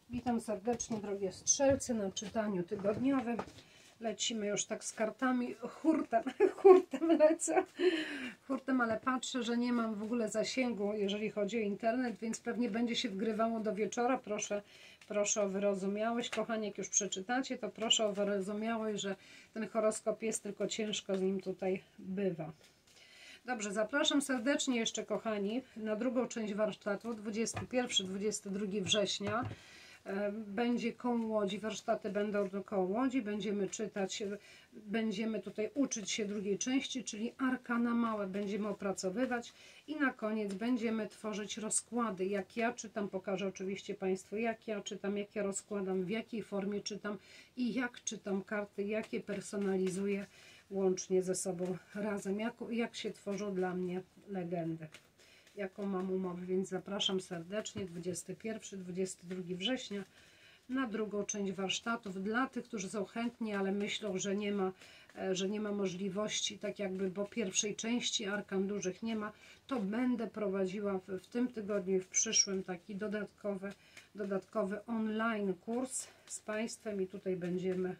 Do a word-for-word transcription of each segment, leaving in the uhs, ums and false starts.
Witam serdecznie, drogie strzelcy, na czytaniu tygodniowym. Lecimy już tak z kartami, hurtem, hurtem lecę, hurtem, ale patrzę, że nie mam w ogóle zasięgu, jeżeli chodzi o internet, więc pewnie będzie się wgrywało do wieczora. Proszę, proszę o wyrozumiałość, kochani, jak już przeczytacie, to proszę o wyrozumiałość, że ten horoskop jest, tylko ciężko z nim tutaj bywa. Dobrze, zapraszam serdecznie jeszcze, kochani, na drugą część warsztatu, dwudziestego pierwszego do dwudziestego drugiego września. Będzie koło Łodzi, warsztaty będą koło Łodzi, będziemy czytać, będziemy tutaj uczyć się drugiej części, czyli arkana małe będziemy opracowywać i na koniec będziemy tworzyć rozkłady. Jak ja czytam, pokażę oczywiście Państwu, jak ja czytam, jak ja rozkładam, w jakiej formie czytam i jak czytam karty, jakie personalizuję łącznie ze sobą razem, jak, jak się tworzą dla mnie legendy, jaką mam umowę, więc zapraszam serdecznie dwudziestego pierwszego do dwudziestego drugiego września na drugą część warsztatów. Dla tych, którzy są chętni, ale myślą, że nie ma, że nie ma możliwości, tak jakby, bo pierwszej części arkan dużych nie ma, to będę prowadziła w, w tym tygodniu i w przyszłym taki dodatkowy, dodatkowy online kurs z Państwem i tutaj będziemy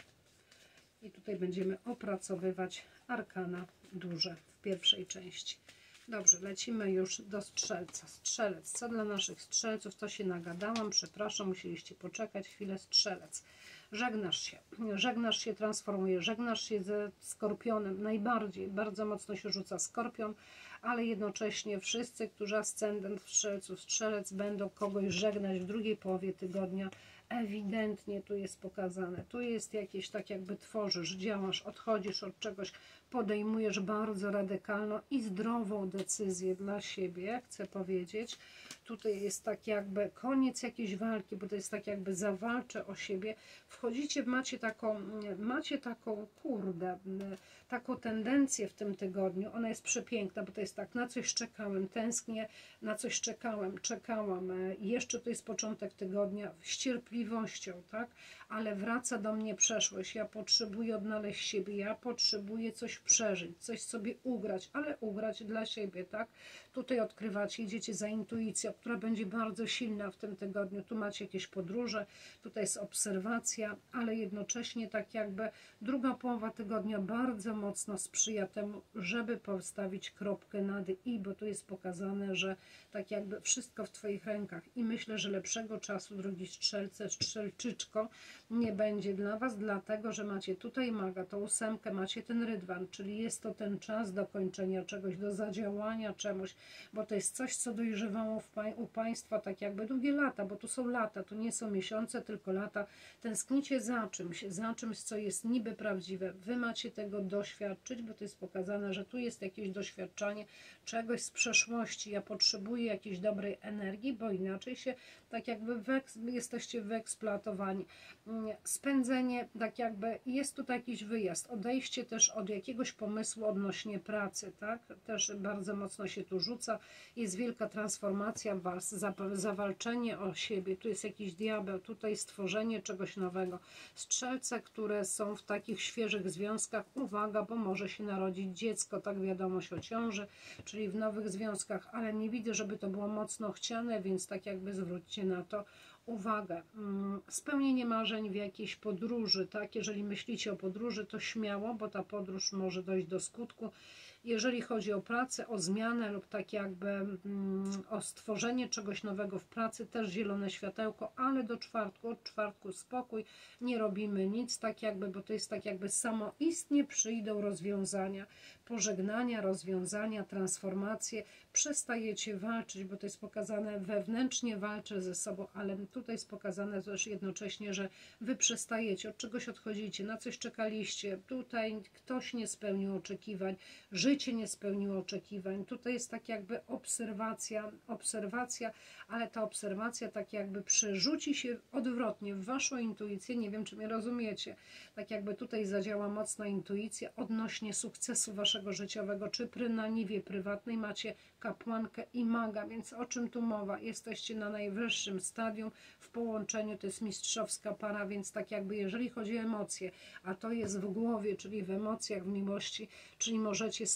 i tutaj będziemy opracowywać arkana duże w pierwszej części. Dobrze, lecimy już do strzelca. Strzelec. Co dla naszych strzelców? To się nagadałam. Przepraszam, musieliście poczekać chwilę. Strzelec. Żegnasz się. Żegnasz się, transformuje. Żegnasz się ze skorpionem. Najbardziej, bardzo mocno się rzuca skorpion, ale jednocześnie wszyscy, którzy ascendent w strzelców, strzelec, będą kogoś żegnać w drugiej połowie tygodnia. Ewidentnie tu jest pokazane. Tu jest jakieś, tak jakby tworzysz, działasz, odchodzisz od czegoś, podejmujesz bardzo radykalną i zdrową decyzję dla siebie, chcę powiedzieć. Tutaj jest tak jakby koniec jakiejś walki, bo to jest tak jakby zawalczę o siebie. Wchodzicie, macie taką, macie taką, kurde, taką tendencję w tym tygodniu. Ona jest przepiękna, bo to jest tak, na coś czekałem, tęsknię, na coś czekałem, czekałam. Jeszcze to jest początek tygodnia, z cierpliwością, tak? Ale wraca do mnie przeszłość. Ja potrzebuję odnaleźć siebie, ja potrzebuję coś przeżyć, coś sobie ugrać, ale ugrać dla siebie, tak? Tutaj odkrywacie, idziecie za intuicją, która będzie bardzo silna w tym tygodniu. Tu macie jakieś podróże, tutaj jest obserwacja, ale jednocześnie tak jakby druga połowa tygodnia bardzo mocno sprzyja temu, żeby postawić kropkę nad i, bo tu jest pokazane, że tak jakby wszystko w Twoich rękach i myślę, że lepszego czasu, drogi strzelce, strzelczyczko, nie będzie dla Was, dlatego, że macie tutaj maga, tą ósemkę, macie ten rydwan, czyli jest to ten czas do kończenia czegoś, do zadziałania czemuś, bo to jest coś, co dojrzewało w pa u Państwa tak jakby długie lata, bo tu są lata, tu nie są miesiące, tylko lata. Tęsknicie za czymś, za czymś, co jest niby prawdziwe. Wy macie tego doświadczyć, bo to jest pokazane, że tu jest jakieś doświadczanie czegoś z przeszłości. Ja potrzebuję jakiejś dobrej energii, bo inaczej się tak jakby jesteście wyeksploatowani. Spędzenie, tak jakby jest tutaj jakiś wyjazd, odejście też od jakiegoś pomysłu odnośnie pracy, tak? Też bardzo mocno się tu rzuca, jest wielka transformacja Was, zawalczenie o siebie, tu jest jakiś diabeł, tutaj stworzenie czegoś nowego. Strzelce, które są w takich świeżych związkach, uwaga, bo może się narodzić dziecko, tak, wiadomość o ciąży, czyli w nowych związkach, ale nie widzę, żeby to było mocno chciane, więc tak jakby zwróćcie na to uwagę. Spełnienie marzeń w jakiejś podróży, tak? Jeżeli myślicie o podróży, to śmiało, bo ta podróż może dojść do skutku. Jeżeli chodzi o pracę, o zmianę lub tak jakby mm, o stworzenie czegoś nowego w pracy, też zielone światełko, ale do czwartku, od czwartku spokój, nie robimy nic, tak jakby, bo to jest tak jakby samoistnie przyjdą rozwiązania, pożegnania, rozwiązania, transformacje, przestajecie walczyć, bo to jest pokazane wewnętrznie, walczę ze sobą, ale tutaj jest pokazane też jednocześnie, że Wy przestajecie, od czegoś odchodzicie, na coś czekaliście, tutaj ktoś nie spełnił oczekiwań, życie nie spełniło oczekiwań, tutaj jest tak jakby obserwacja, obserwacja, ale ta obserwacja tak jakby przerzuci się odwrotnie w Waszą intuicję, nie wiem, czy mnie rozumiecie, tak jakby tutaj zadziała mocna intuicja odnośnie sukcesu Waszego życiowego, czy na niwie prywatnej macie kapłankę i maga, więc o czym tu mowa? Jesteście na najwyższym stadium w połączeniu, to jest mistrzowska para, więc tak jakby jeżeli chodzi o emocje, a to jest w głowie, czyli w emocjach, w miłości, czyli możecie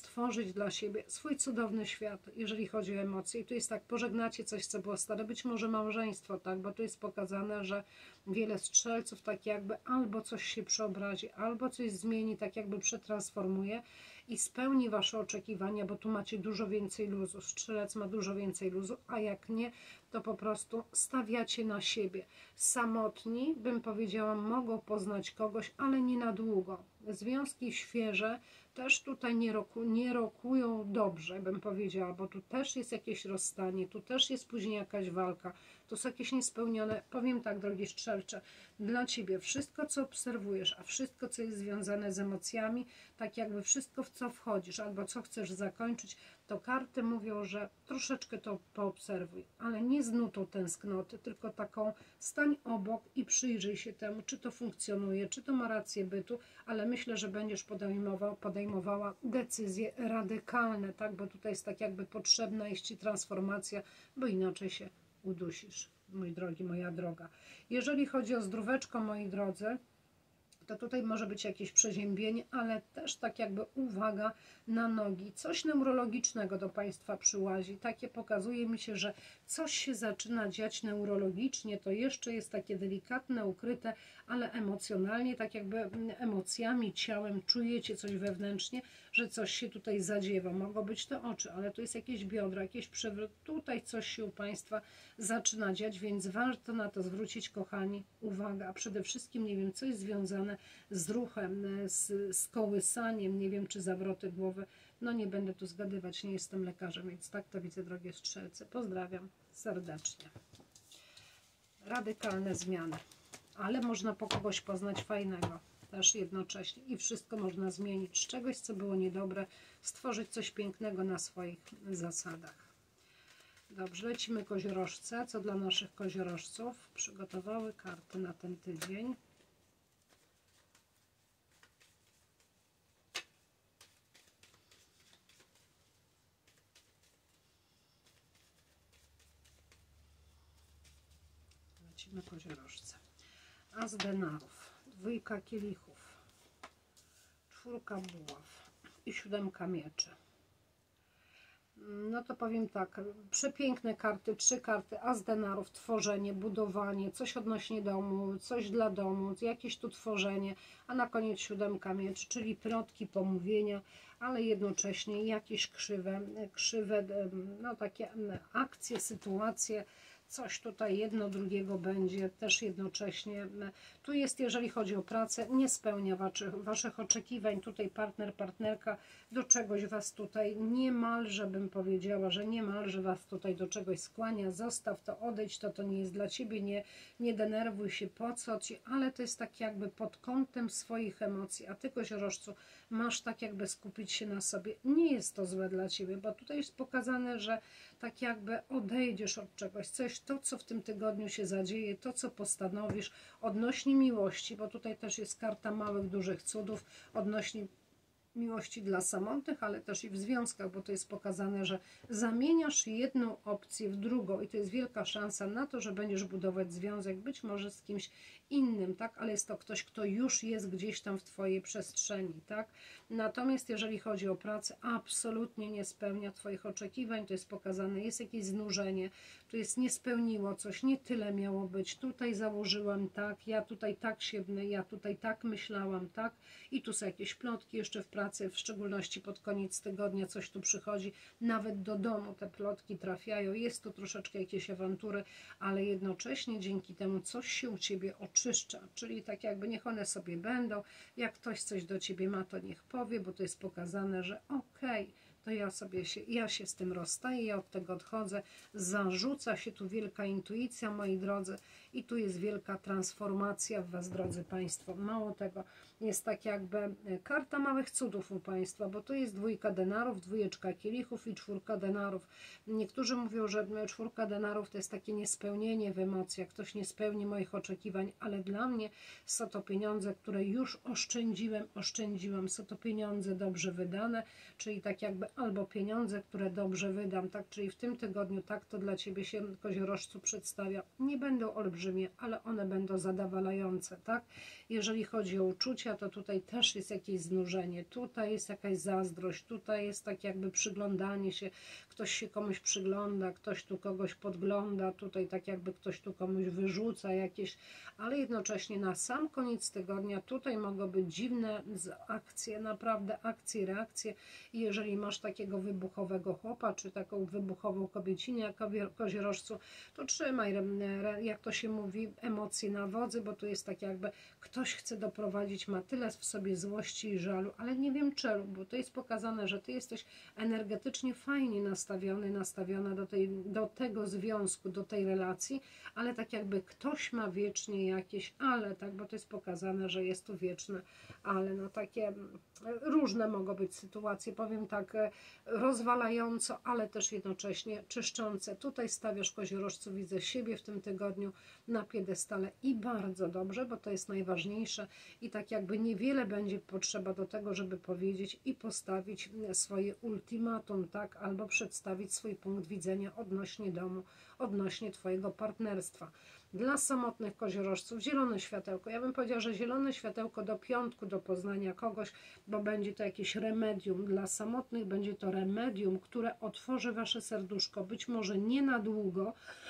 stworzyć dla siebie swój cudowny świat, jeżeli chodzi o emocje. I tu jest tak, pożegnacie coś, co było stare, być może małżeństwo, tak, bo tu jest pokazane, że wiele strzelców tak jakby albo coś się przeobrazi, albo coś zmieni, tak jakby przetransformuje i spełni wasze oczekiwania, bo tu macie dużo więcej luzu. Strzelec ma dużo więcej luzu, a jak nie, to po prostu stawiacie na siebie. Samotni, bym powiedziała, mogą poznać kogoś, ale nie na długo. Związki świeże też tutaj nie, roku, nie rokują dobrze, bym powiedziała, bo tu też jest jakieś rozstanie, tu też jest później jakaś walka, tu są jakieś niespełnione. Powiem tak, drogi strzelcze, dla ciebie wszystko, co obserwujesz, a wszystko, co jest związane z emocjami, tak jakby wszystko, w co wchodzisz, albo co chcesz zakończyć, to karty mówią, że troszeczkę to poobserwuj, ale nie z nutą tęsknoty, tylko taką stań obok i przyjrzyj się temu, czy to funkcjonuje, czy to ma rację bytu, ale myślę, że będziesz podejmował, podejmowała decyzje radykalne, tak, bo tutaj jest tak jakby potrzebna jest ci transformacja, bo inaczej się udusisz, mój drogi, moja droga. Jeżeli chodzi o zdróweczko, moi drodzy, to tutaj może być jakieś przeziębienie, ale też tak jakby uwaga na nogi. Coś neurologicznego do Państwa przyłazi. Takie pokazuje mi się, że coś się zaczyna dziać neurologicznie. To jeszcze jest takie delikatne, ukryte, ale emocjonalnie, tak jakby emocjami, ciałem czujecie coś wewnętrznie, że coś się tutaj zadziewa. Mogą być to oczy, ale tu jest jakieś biodra, jakiś przewrót. Tutaj coś się u Państwa zaczyna dziać, więc warto na to zwrócić, kochani, uwagę. A przede wszystkim, nie wiem, coś związane z ruchem, z, z kołysaniem, nie wiem, czy zawroty głowy. No nie będę tu zgadywać, nie jestem lekarzem, więc tak to widzę, drogie strzelce. Pozdrawiam serdecznie. Radykalne zmiany, ale można po kogoś poznać fajnego też jednocześnie i wszystko można zmienić. Z czegoś, co było niedobre, stworzyć coś pięknego na swoich zasadach. Dobrze, lecimy koziorożce. Co dla naszych koziorożców przygotowały karty na ten tydzień? Lecimy koziorożce. As denarów, dwójka kielichów, czwórka buław i siódemka mieczy. No to powiem tak, przepiękne karty, trzy karty, as denarów, tworzenie, budowanie, coś odnośnie domu, coś dla domu, jakieś tu tworzenie, a na koniec siódemka mieczy, czyli plotki, pomówienia, ale jednocześnie jakieś krzywe, krzywe, no takie akcje, sytuacje, coś tutaj jedno drugiego będzie też jednocześnie. Tu jest, jeżeli chodzi o pracę, nie spełnia waszych, waszych oczekiwań. Tutaj partner, partnerka do czegoś was tutaj niemalże, bym powiedziała, że niemalże was tutaj do czegoś skłania. Zostaw to, odejdź to, to nie jest dla ciebie, nie, nie denerwuj się, po co ci, ale to jest tak jakby pod kątem swoich emocji, a ty, koziorożcu, masz tak jakby skupić się na sobie. Nie jest to złe dla ciebie, bo tutaj jest pokazane, że tak jakby odejdziesz od czegoś, coś, to co w tym tygodniu się zadzieje, to co postanowisz odnośnie miłości, bo tutaj też jest karta małych, dużych cudów odnośnie miłości dla samotnych, ale też i w związkach, bo to jest pokazane, że zamieniasz jedną opcję w drugą i to jest wielka szansa na to, że będziesz budować związek, być może z kimś innym, tak, ale jest to ktoś, kto już jest gdzieś tam w twojej przestrzeni, tak. Natomiast jeżeli chodzi o pracę, absolutnie nie spełnia twoich oczekiwań, to jest pokazane, jest jakieś znużenie, tu jest nie spełniło coś, nie tyle miało być, tutaj założyłam tak, ja tutaj tak się, ja tutaj tak myślałam, tak, i tu są jakieś plotki jeszcze w pracy, w szczególności pod koniec tygodnia coś tu przychodzi, nawet do domu te plotki trafiają, jest tu troszeczkę jakieś awantury, ale jednocześnie dzięki temu coś się u ciebie oczyszcza, czyli tak jakby niech one sobie będą, jak ktoś coś do ciebie ma, to niech powie, bo to jest pokazane, że okej, okay, to ja sobie się, ja się z tym rozstaję, ja od tego odchodzę, zarzuca się tu wielka intuicja, moi drodzy, i tu jest wielka transformacja w was, drodzy Państwo. Mało tego, jest tak jakby karta małych cudów u Państwa, bo tu jest dwójka denarów, dwójeczka kielichów i czwórka denarów. Niektórzy mówią, że czwórka denarów to jest takie niespełnienie w emocjach, ktoś nie spełni moich oczekiwań, ale dla mnie są to pieniądze, które już oszczędziłem, oszczędziłam, są to pieniądze dobrze wydane, czyli tak jakby albo pieniądze, które dobrze wydam, tak, czyli w tym tygodniu tak to dla Ciebie się, koziorożcu, przedstawia. Nie będą olbrzymie, ale one będą zadowalające, tak. Jeżeli chodzi o uczucia, to tutaj też jest jakieś znużenie, tutaj jest jakaś zazdrość, tutaj jest tak jakby przyglądanie się, ktoś się komuś przygląda, ktoś tu kogoś podgląda, tutaj tak jakby ktoś tu komuś wyrzuca jakieś, ale jednocześnie na sam koniec tygodnia tutaj mogą być dziwne akcje, naprawdę akcje, reakcje. I jeżeli masz takiego wybuchowego chłopa, czy taką wybuchową kobiecinę jak koziorożcu, to trzymaj, jak to się mówi, emocje na wodzy, bo tu jest tak jakby ktoś chce doprowadzić, ma tyle w sobie złości i żalu, ale nie wiem czemu, bo to jest pokazane, że Ty jesteś energetycznie fajnie nastawiony, nastawiona do, tej, do tego związku, do tej relacji, ale tak jakby ktoś ma wiecznie jakieś ale, tak, bo to jest pokazane, że jest tu wieczne ale, no takie różne mogą być sytuacje, powiem tak, rozwalająco, ale też jednocześnie czyszczące. Tutaj stawiasz, koziorożcu, widzę siebie w tym tygodniu na piedestale i bardzo dobrze, bo to jest najważniejsze i tak jakby niewiele będzie potrzeba do tego, żeby powiedzieć i postawić swoje ultimatum, tak, albo przedstawić swój punkt widzenia odnośnie domu, odnośnie Twojego partnerstwa. Dla samotnych koziorożców zielone światełko. Ja bym powiedziała, że zielone światełko do piątku, do poznania kogoś, bo będzie to jakieś remedium. Dla samotnych będzie to remedium, które otworzy Wasze serduszko. Być może nie na długo,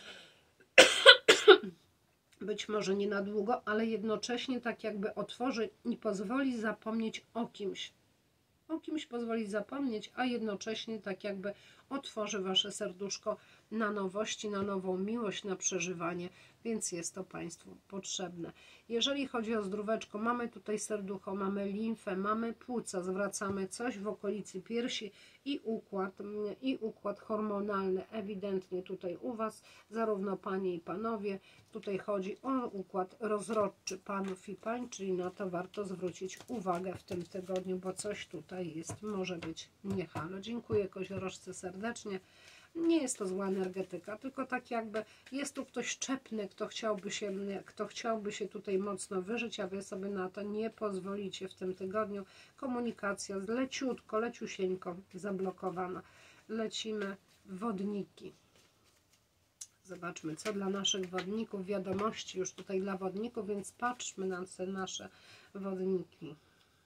być może nie na długo, ale jednocześnie tak jakby otworzy i pozwoli zapomnieć o kimś. O kimś pozwolić zapomnieć, a jednocześnie tak jakby otworzy Wasze serduszko na nowości, na nową miłość, na przeżywanie, więc jest to Państwu potrzebne. Jeżeli chodzi o zdróweczko, mamy tutaj serducho, mamy limfę, mamy płuca, zwracamy coś w okolicy piersi i układ, i układ hormonalny, ewidentnie tutaj u Was, zarówno Panie i Panowie, tutaj chodzi o układ rozrodczy Panów i Pań, czyli na to warto zwrócić uwagę w tym tygodniu, bo coś tutaj jest, może być nie halo. Dziękuję koziorożcy serdecznie. Nie jest to zła energetyka, tylko tak jakby jest tu ktoś szczepny, kto chciałby się, kto chciałby się tutaj mocno wyżyć, a Wy sobie na to nie pozwolicie w tym tygodniu. Komunikacja leciutko, leciusieńko zablokowana. Lecimy wodniki. Zobaczmy, co dla naszych wodników, wiadomości już tutaj dla wodników, więc patrzmy na te nasze wodniki.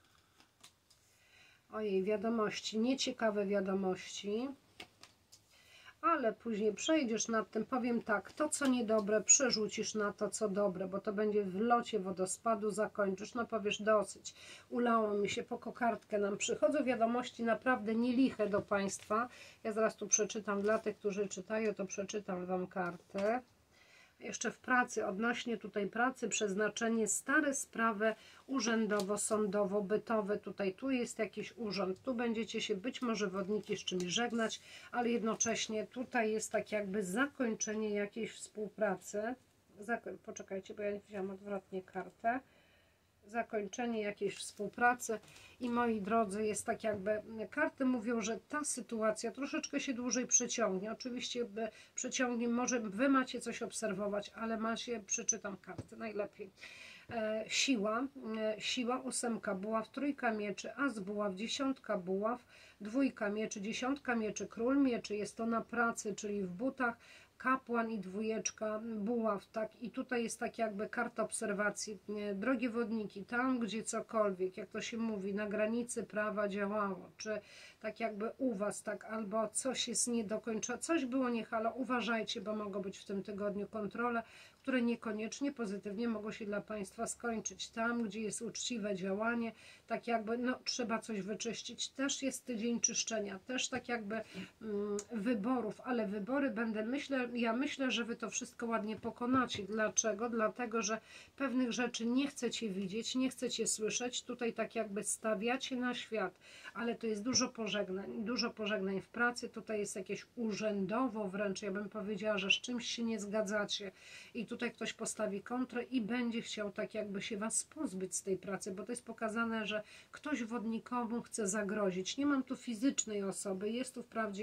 Ojej, wiadomości, nieciekawe wiadomości. Ale później przejdziesz nad tym, powiem tak, to co niedobre przerzucisz na to co dobre, bo to będzie w locie wodospadu, zakończysz, no powiesz dosyć, ulało mi się, po kokardkę nam przychodzą wiadomości naprawdę nieliche do Państwa. Ja zaraz tu przeczytam dla tych, którzy czytają, to przeczytam Wam kartę. Jeszcze w pracy, odnośnie tutaj pracy, przeznaczenie, stare sprawy urzędowo-sądowo-bytowe, tutaj tu jest jakiś urząd, tu będziecie się być może wodniki z czymś żegnać, ale jednocześnie tutaj jest tak jakby zakończenie jakiejś współpracy. Zakoń... Poczekajcie, bo ja wziąłem odwrotnie kartę. Zakończenie jakiejś współpracy i moi drodzy, jest tak jakby, karty mówią, że ta sytuacja troszeczkę się dłużej przeciągnie, oczywiście przeciągnie, może Wy macie coś obserwować, ale macie, przeczytam karty najlepiej. E, siła, e, siła, ósemka buław, trójka mieczy, as buław, dziesiątka buław, dwójka mieczy, dziesiątka mieczy, król mieczy, jest to na pracy, czyli w butach, kapłan i dwójeczka buław, tak, i tutaj jest tak jakby karta obserwacji. Drogie wodniki, tam gdzie cokolwiek, jak to się mówi, na granicy prawa działało, czy tak jakby u Was, tak, albo coś jest niedokończone, coś było nie halo, uważajcie, bo mogą być w tym tygodniu kontrole, które niekoniecznie pozytywnie mogą się dla Państwa skończyć. Tam, gdzie jest uczciwe działanie, tak jakby, no, trzeba coś wyczyścić. Też jest tydzień czyszczenia, też tak jakby mm, wyborów, ale wybory będę, myślę, ja myślę, że Wy to wszystko ładnie pokonacie. Dlaczego? Dlatego, że pewnych rzeczy nie chcecie widzieć, nie chcecie słyszeć. Tutaj tak jakby stawiacie na świat, ale to jest dużo pożegnań, dużo pożegnań w pracy. Tutaj jest jakieś urzędowo wręcz, ja bym powiedziała, że z czymś się nie zgadzacie i tutaj ktoś postawi kontrę i będzie chciał tak jakby się Was pozbyć z tej pracy, bo to jest pokazane, że ktoś wodnikomu chce zagrozić. Nie mam tu fizycznej osoby, jest tu wprawdzie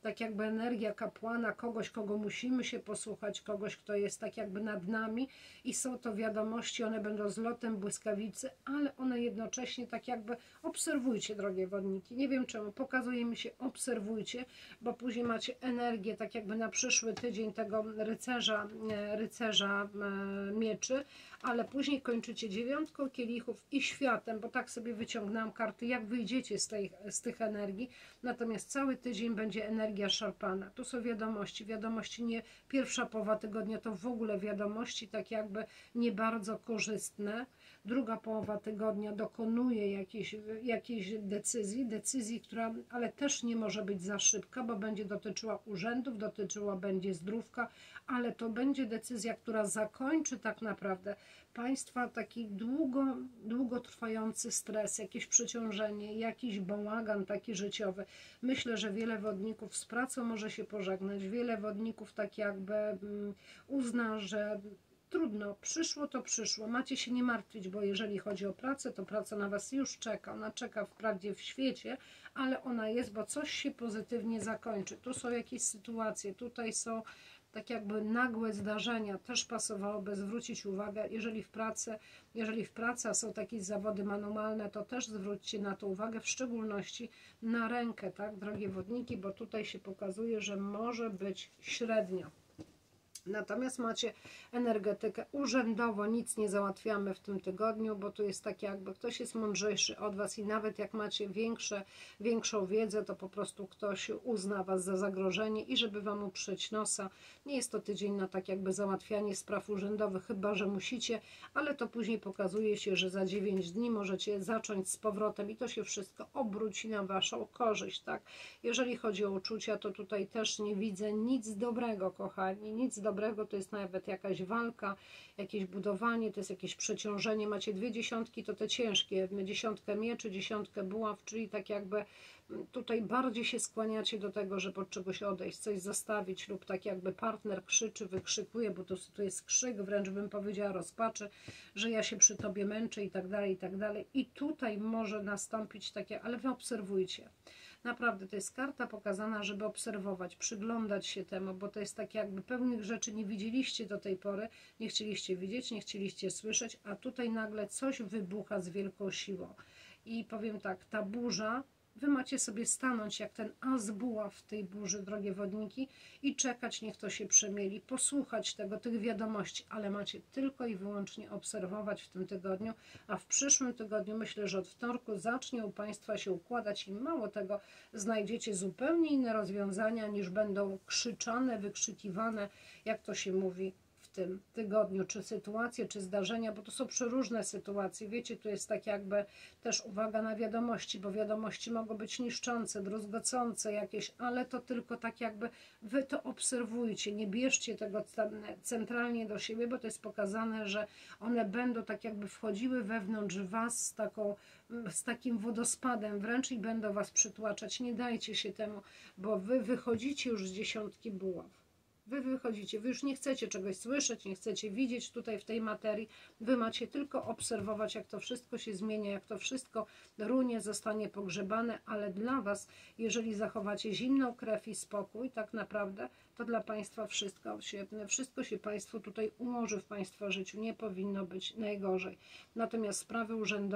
tak jakby energia kapłana, kogoś, kogo musimy się posłuchać, kogoś, kto jest tak jakby nad nami i są to wiadomości, one będą z lotem błyskawicy, ale one jednocześnie tak jakby obserwujcie, drogie wodniki, nie wiem czemu, pokazuje mi się obserwujcie, bo później macie energię tak jakby na przyszły tydzień tego rycerza, rycerza mieczy, ale później kończycie dziewiątką kielichów i światem, bo tak sobie wyciągnęłam karty, jak wyjdziecie z, tej, z tych energii, natomiast cały tydzień będzie energia szarpana. Tu są wiadomości, wiadomości nie pierwsza połowa tygodnia, to w ogóle wiadomości tak jakby nie bardzo korzystne. Druga połowa tygodnia dokonuje jakiejś, jakiejś decyzji, decyzji, która ale też nie może być za szybka, bo będzie dotyczyła urzędów, dotyczyła będzie zdrówka, ale to będzie decyzja, która zakończy tak naprawdę Państwa taki długo, długotrwający stres, jakieś przeciążenie, jakiś bałagan taki życiowy. Myślę, że wiele wodników z pracą może się pożegnać, wiele wodników tak jakby um, uzna, że trudno, przyszło to przyszło, macie się nie martwić, bo jeżeli chodzi o pracę, to praca na Was już czeka, ona czeka wprawdzie w świecie, ale ona jest, bo coś się pozytywnie zakończy. Tu są jakieś sytuacje, tutaj są tak jakby nagłe zdarzenia, też pasowałoby zwrócić uwagę, jeżeli w pracy, jeżeli w pracy są takie zawody manualne, to też zwróćcie na to uwagę, w szczególności na rękę, tak, drogie wodniki, bo tutaj się pokazuje, że może być średnio. Natomiast macie energetykę urzędowo, nic nie załatwiamy w tym tygodniu, bo tu jest tak jakby ktoś jest mądrzejszy od Was i nawet jak macie większe, większą wiedzę, to po prostu ktoś uzna Was za zagrożenie i żeby Wam uprzeć nosa. Nie jest to tydzień na tak jakby załatwianie spraw urzędowych, chyba że musicie, ale to później pokazuje się, że za dziewięć dni możecie zacząć z powrotem i to się wszystko obróci na Waszą korzyść, tak? Jeżeli chodzi o uczucia, to tutaj też nie widzę nic dobrego, kochani, nic dobrego. Dobrego, to jest nawet jakaś walka, jakieś budowanie, to jest jakieś przeciążenie. Macie dwie dziesiątki, to te ciężkie, dziesiątkę mieczy, dziesiątkę buław, czyli tak jakby tutaj bardziej się skłaniacie do tego, żeby od czegoś odejść, coś zostawić lub tak jakby partner krzyczy, wykrzykuje, bo to, to jest krzyk, wręcz bym powiedziała rozpaczy, że ja się przy Tobie męczę i tak dalej, i tak dalej. I tutaj może nastąpić takie, ale Wy obserwujcie. Naprawdę to jest karta pokazana, żeby obserwować, przyglądać się temu, bo to jest tak jakby pewnych rzeczy nie widzieliście do tej pory, nie chcieliście widzieć, nie chcieliście słyszeć, a tutaj nagle coś wybucha z wielką siłą. I powiem tak, ta burza, Wy macie sobie stanąć jak ten as buław w tej burzy, drogie wodniki, i czekać, niech to się przemieli, posłuchać tego, tych wiadomości, ale macie tylko i wyłącznie obserwować w tym tygodniu, a w przyszłym tygodniu myślę, że od wtorku zacznie u Państwa się układać i mało tego, znajdziecie zupełnie inne rozwiązania, niż będą krzyczane, wykrzykiwane, jak to się mówi, w tym tygodniu, czy sytuacje, czy zdarzenia, bo to są przeróżne sytuacje. Wiecie, tu jest tak jakby też uwaga na wiadomości, bo wiadomości mogą być niszczące, druzgocące jakieś, ale to tylko tak jakby Wy to obserwujcie, nie bierzcie tego centralnie do siebie, bo to jest pokazane, że one będą tak jakby wchodziły wewnątrz Was z taką, z takim wodospadem wręcz i będą Was przytłaczać. Nie dajcie się temu, bo Wy wychodzicie już z dziesiątki buław. Wy wychodzicie, Wy już nie chcecie czegoś słyszeć, nie chcecie widzieć tutaj w tej materii, Wy macie tylko obserwować, jak to wszystko się zmienia, jak to wszystko runie, zostanie pogrzebane, ale dla Was, jeżeli zachowacie zimną krew i spokój, tak naprawdę, to dla Państwa wszystko się, wszystko się Państwu tutaj ułoży w Państwa życiu, nie powinno być najgorzej. Natomiast sprawy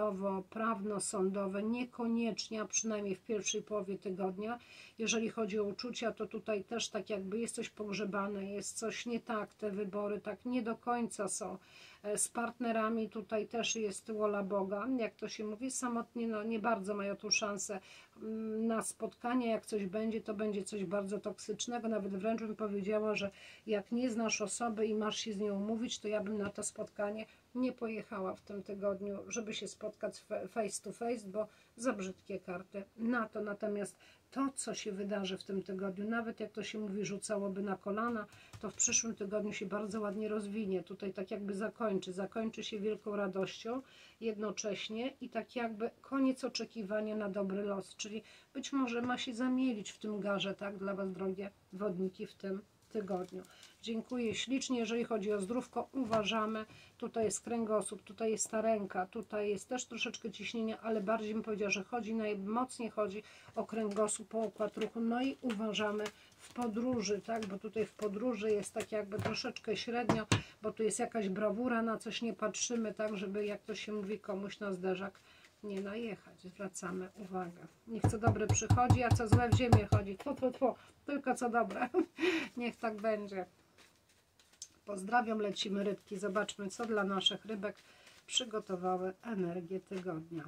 urzędowo-prawno-sądowe niekoniecznie, a przynajmniej w pierwszej połowie tygodnia, jeżeli chodzi o uczucia, to tutaj też tak jakby jest coś pogrzebane, jest coś nie tak, te wybory tak nie do końca są. Z partnerami tutaj też jest wola Boga, jak to się mówi, samotnie no, nie bardzo mają tu szansę na spotkanie, jak coś będzie, to będzie coś bardzo toksycznego, nawet wręcz bym powiedziała, że jak nie znasz osoby i masz się z nią umówić, to ja bym na to spotkanie nie pojechała w tym tygodniu, żeby się spotkać face to face, bo za brzydkie karty na to. Natomiast to, co się wydarzy w tym tygodniu, nawet jak to się mówi, rzucałoby na kolana, to w przyszłym tygodniu się bardzo ładnie rozwinie. Tutaj tak jakby zakończy, zakończy się wielką radością jednocześnie i tak jakby koniec oczekiwania na dobry los, czyli być może ma się zamielić w tym garze, tak, dla Was, drogie wodniki, w tym tygodniu. Dziękuję ślicznie. Jeżeli chodzi o zdrówko, uważamy. Tutaj jest kręgosłup, tutaj jest ta ręka, tutaj jest też troszeczkę ciśnienia, ale bardziej bym powiedziała, że chodzi, najmocniej chodzi o kręgosłup, o układ ruchu. No i uważamy w podróży, tak, bo tutaj w podróży jest tak jakby troszeczkę średnio, bo tu jest jakaś brawura, na coś nie patrzymy, tak, żeby, jak to się mówi, komuś na zderzak nie najechać. Zwracamy uwagę. Niech co dobre przychodzi, a co złe w ziemię chodzi. Tfu, tfu, tfu. Tylko co dobre. Niech tak będzie. Pozdrawiam, lecimy rybki. Zobaczmy, co dla naszych rybek przygotowały energię tygodnia.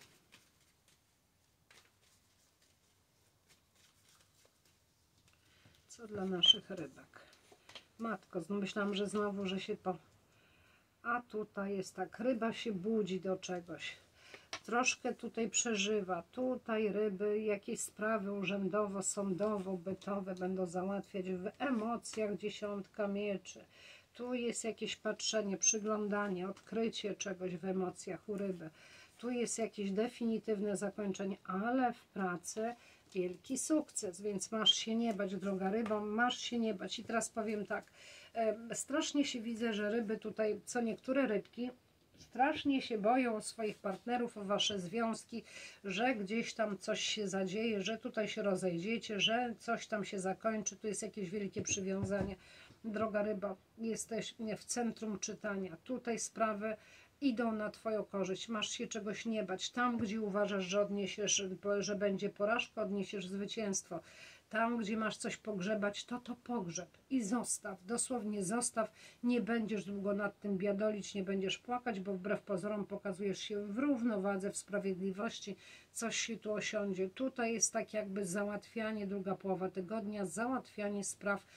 Co dla naszych rybek? Matko, myślałam, że znowu, że się po... A tutaj jest tak, ryba się budzi do czegoś. Troszkę tutaj przeżywa. Tutaj ryby jakieś sprawy urzędowo, sądowo, bytowe będą załatwiać w emocjach dziesiątka mieczy. Tu jest jakieś patrzenie, przyglądanie, odkrycie czegoś w emocjach u ryby. Tu jest jakieś definitywne zakończenie, ale w pracy wielki sukces, więc masz się nie bać, droga rybo, masz się nie bać. I teraz powiem tak, e, strasznie się widzę, że ryby tutaj, co niektóre rybki, strasznie się boją swoich partnerów o wasze związki, że gdzieś tam coś się zadzieje, że tutaj się rozejdziecie, że coś tam się zakończy, tu jest jakieś wielkie przywiązanie. Droga rybo, jesteś w centrum czytania. Tutaj sprawy idą na twoją korzyść. Masz się czegoś nie bać. Tam, gdzie uważasz, że odniesiesz, że będzie porażka, odniesiesz zwycięstwo. Tam, gdzie masz coś pogrzebać, to to pogrzeb i zostaw, dosłownie zostaw, nie będziesz długo nad tym biadolić, nie będziesz płakać, bo wbrew pozorom pokazujesz się w równowadze, w sprawiedliwości, coś się tu osiądzie. Tutaj jest tak jakby załatwianie, druga połowa tygodnia, załatwianie spraw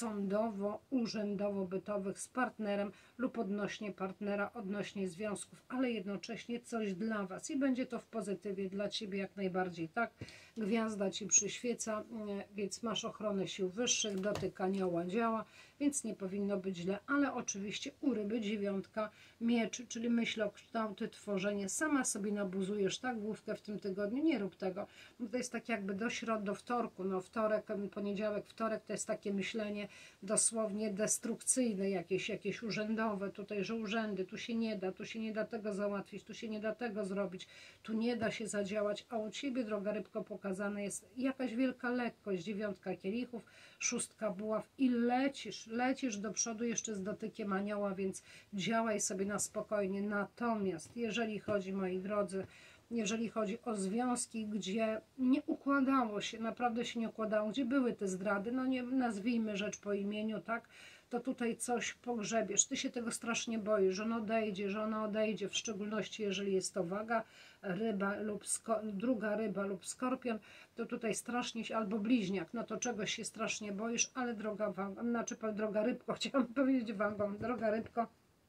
sądowo-urzędowo-bytowych z partnerem lub odnośnie partnera, odnośnie związków, ale jednocześnie coś dla was i będzie to w pozytywie dla ciebie jak najbardziej, tak? Gwiazda ci przyświeca, więc masz ochronę sił wyższych, dotyk anioła działa, więc nie powinno być źle, ale oczywiście u ryby dziewiątka mieczy, czyli myślokształty, tworzenie, sama sobie nabuzujesz tak główkę w tym tygodniu, nie rób tego, bo to jest tak jakby do środy, do wtorku, no wtorek, poniedziałek, wtorek to jest takie myślenie dosłownie destrukcyjne, jakieś, jakieś urzędowe, tutaj, że urzędy, tu się nie da, tu się nie da tego załatwić, tu się nie da tego zrobić, tu nie da się zadziałać, a u ciebie, droga rybko, pokazana jest jakaś wielka lekkość, dziewiątka kielichów, szóstka buław i lecisz, lecisz do przodu jeszcze z dotykiem anioła, więc działaj sobie na spokojnie. Natomiast jeżeli chodzi, moi drodzy, jeżeli chodzi o związki, gdzie nie układało się, naprawdę się nie układało, gdzie były te zdrady, no nie nazwijmy rzecz po imieniu, tak, to tutaj coś pogrzebiesz. Ty się tego strasznie boisz, że on odejdzie, że ona odejdzie, w szczególności jeżeli jest to waga, ryba lub druga ryba lub skorpion, to tutaj strasznie się, albo bliźniak, no to czegoś się strasznie boisz, ale droga waga, znaczy droga rybko, chciałam powiedzieć wagą, droga rybko,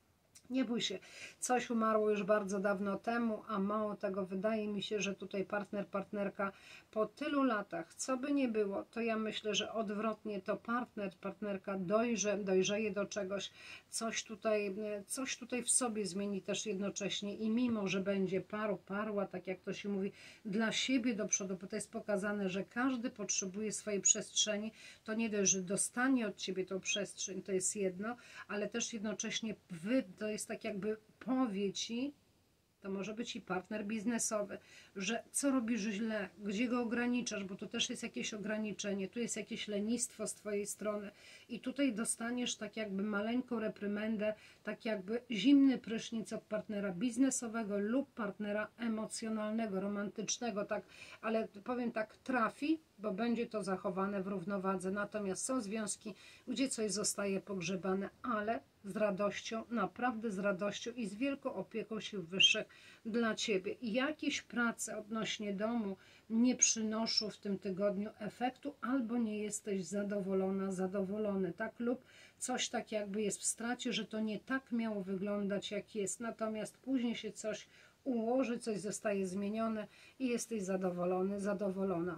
nie bój się, coś umarło już bardzo dawno temu, a mało tego, wydaje mi się, że tutaj partner, partnerka po tylu latach, co by nie było, to ja myślę, że odwrotnie to partner, partnerka dojrze, dojrzeje do czegoś, coś tutaj, coś tutaj w sobie zmieni też jednocześnie i mimo, że będzie paru, parła, tak jak to się mówi, dla siebie do przodu, bo to jest pokazane, że każdy potrzebuje swojej przestrzeni, to nie dość, że dostanie od ciebie tą przestrzeń, to jest jedno, ale też jednocześnie wy, to jest tak jakby powie ci, to może być i partner biznesowy, że co robisz źle, gdzie go ograniczasz, bo to też jest jakieś ograniczenie, tu jest jakieś lenistwo z twojej strony i tutaj dostaniesz tak jakby maleńką reprymendę, tak jakby zimny prysznic od partnera biznesowego lub partnera emocjonalnego, romantycznego, tak, ale powiem tak, trafi, bo będzie to zachowane w równowadze, natomiast są związki, gdzie coś zostaje pogrzebane, ale z radością, naprawdę z radością i z wielką opieką sił wyższych dla ciebie. I jakieś prace odnośnie domu nie przynoszą w tym tygodniu efektu, albo nie jesteś zadowolona, zadowolony, tak? Lub coś tak jakby jest w stracie, że to nie tak miało wyglądać, jak jest. Natomiast później się coś ułoży, coś zostaje zmienione i jesteś zadowolony, zadowolona.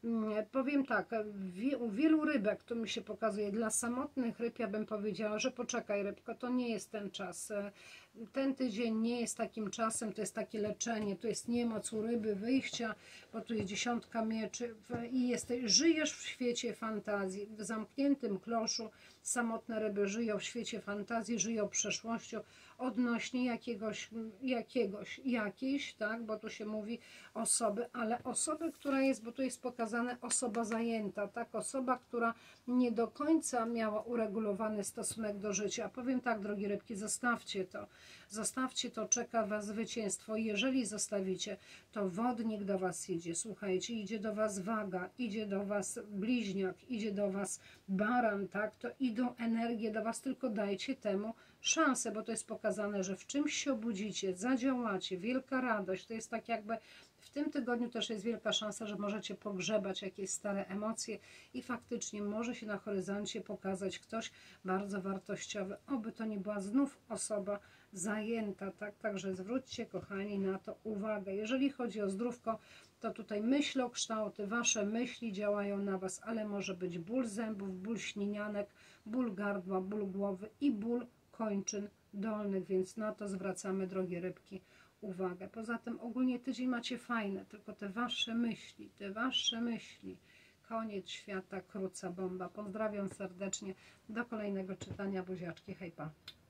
Powiem tak, u wielu rybek, tu mi się pokazuje, dla samotnych ryb ja bym powiedziała, że poczekaj rybko, to nie jest ten czas. ten tydzień nie jest takim czasem, to jest takie leczenie, to jest niemoc u ryby, wyjścia, bo tu jest dziesiątka mieczy i jesteś, żyjesz w świecie fantazji, w zamkniętym kloszu. Samotne ryby żyją w świecie fantazji, żyją przeszłością odnośnie jakiegoś, jakiegoś, jakiejś, tak, bo tu się mówi osoby, ale osoby, która jest, bo tu jest pokazane osoba zajęta, tak, osoba, która nie do końca miała uregulowany stosunek do życia. Powiem tak, drogie rybki, zostawcie to, zostawcie to, czeka was zwycięstwo. Jeżeli zostawicie, to wodnik do was idzie, słuchajcie, idzie do was waga, idzie do was bliźniak, idzie do was baran, tak, to idą energie do was, tylko dajcie temu szansę, bo to jest pokazane, że w czymś się obudzicie, zadziałacie, wielka radość, to jest tak jakby w tym tygodniu też jest wielka szansa, że możecie pogrzebać jakieś stare emocje i faktycznie może się na horyzoncie pokazać ktoś bardzo wartościowy, oby to nie była znów osoba zajęta, tak, także zwróćcie, kochani, na to uwagę. Jeżeli chodzi o zdrówko, to tutaj myślokształty, wasze myśli działają na was, ale może być ból zębów, ból ślinianek, ból gardła, ból głowy i ból kończyn dolnych, więc na to zwracamy, drogie rybki, uwagę. Poza tym ogólnie tydzień macie fajne, tylko te wasze myśli, te wasze myśli. Koniec świata, krótka bomba. Pozdrawiam serdecznie. Do kolejnego czytania. Buziaczki. Hej, pa.